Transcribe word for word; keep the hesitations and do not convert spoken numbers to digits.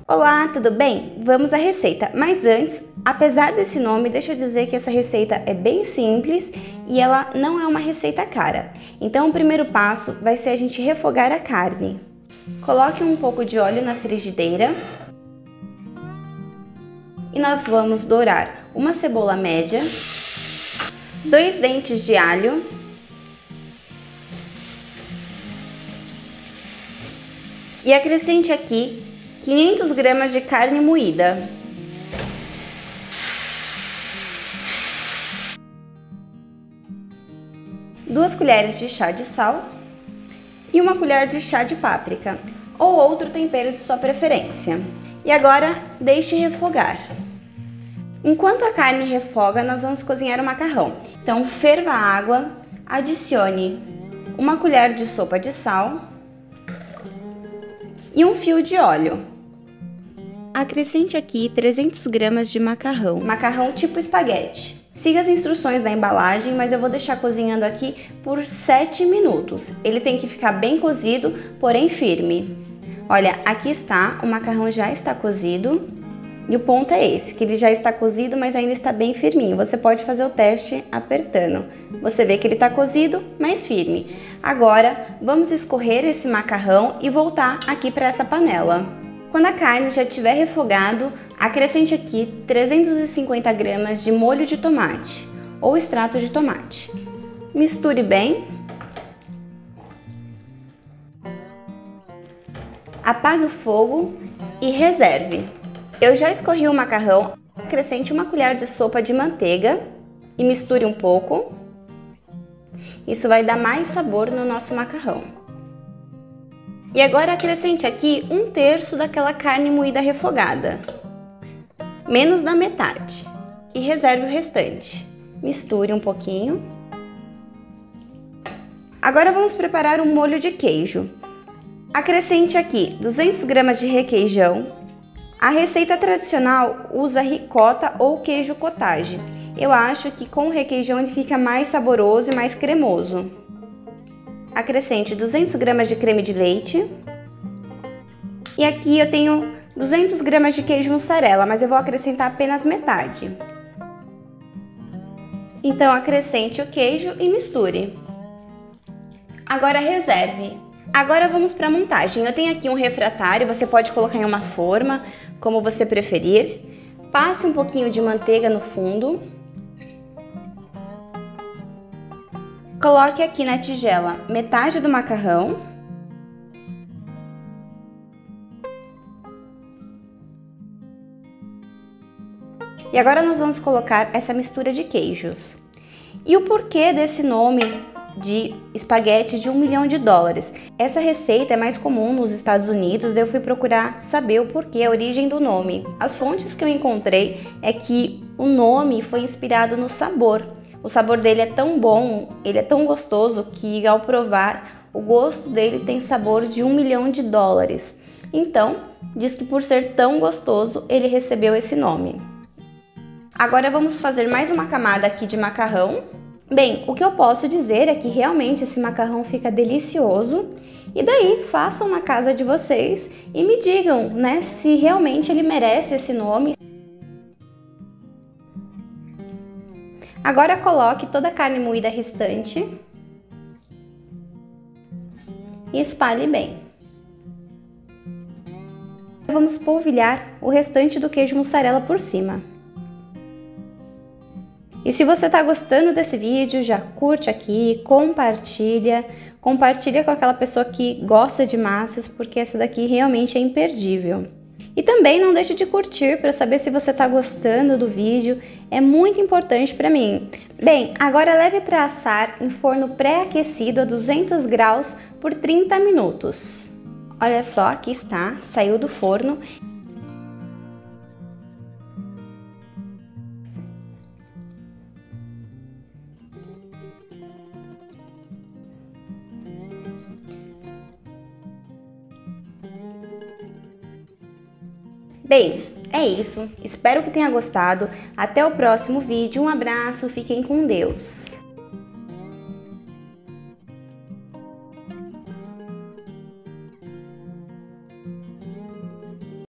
Olá, tudo bem? Vamos à receita, mas antes, apesar desse nome, deixa eu dizer que essa receita é bem simples e ela não é uma receita cara. Então o primeiro passo vai ser a gente refogar a carne. Coloque um pouco de óleo na frigideira e nós vamos dourar uma cebola média, dois dentes de alho, e acrescente aqui quinhentas gramas de carne moída. Duas colheres de chá de sal e uma colher de chá de páprica ou outro tempero de sua preferência. E agora deixe refogar. Enquanto a carne refoga, nós vamos cozinhar o macarrão. Então ferva a água, adicione uma colher de sopa de sal e um fio de óleo. Acrescente aqui trezentas gramas de macarrão, macarrão tipo espaguete. Siga as instruções da embalagem, mas eu vou deixar cozinhando aqui por sete minutos. Ele tem que ficar bem cozido, porém firme. Olha, aqui está, o macarrão já está cozido e o ponto é esse, que ele já está cozido, mas ainda está bem firminho. Você pode fazer o teste apertando. Você vê que ele está cozido, mas firme. Agora, vamos escorrer esse macarrão e voltar aqui para essa panela. Quando a carne já estiver refogado, acrescente aqui trezentas e cinquenta gramas de molho de tomate ou extrato de tomate. Misture bem. Apague o fogo e reserve. Eu já escorri o macarrão, acrescente uma colher de sopa de manteiga e misture um pouco. Isso vai dar mais sabor no nosso macarrão. E agora acrescente aqui um terço daquela carne moída refogada, menos da metade, e reserve o restante. Misture um pouquinho. Agora vamos preparar um molho de queijo. Acrescente aqui duzentas gramas de requeijão. A receita tradicional usa ricota ou queijo cottage. Eu acho que com o requeijão ele fica mais saboroso e mais cremoso. Acrescente duzentas gramas de creme de leite. E aqui eu tenho duzentas gramas de queijo mussarela, mas eu vou acrescentar apenas metade. Então acrescente o queijo e misture. Agora reserve. Agora vamos para a montagem. Eu tenho aqui um refratário, você pode colocar em uma forma, como você preferir. Passe um pouquinho de manteiga no fundo. Coloque aqui na tigela metade do macarrão. E agora nós vamos colocar essa mistura de queijos. E o porquê desse nome de espaguete de um milhão de dólares? Essa receita é mais comum nos Estados Unidos, daí eu fui procurar saber o porquê, a origem do nome. As fontes que eu encontrei é que o nome foi inspirado no sabor. O sabor dele é tão bom, ele é tão gostoso que ao provar, o gosto dele tem sabor de um milhão de dólares. Então, diz que por ser tão gostoso, ele recebeu esse nome. Agora vamos fazer mais uma camada aqui de macarrão. Bem, o que eu posso dizer é que realmente esse macarrão fica delicioso. E daí, façam na casa de vocês e me digam, né, se realmente ele merece esse nome. Agora coloque toda a carne moída restante e espalhe bem. Vamos polvilhar o restante do queijo mussarela por cima. E se você está gostando desse vídeo, já curte aqui, compartilha, compartilha com aquela pessoa que gosta de massas, porque essa daqui realmente é imperdível. E também não deixe de curtir para saber se você está gostando do vídeo, é muito importante para mim. Bem, agora leve para assar em forno pré-aquecido a duzentos graus por trinta minutos. Olha só, aqui está, saiu do forno. Bem, é isso. Espero que tenha gostado. Até o próximo vídeo. Um abraço, fiquem com Deus.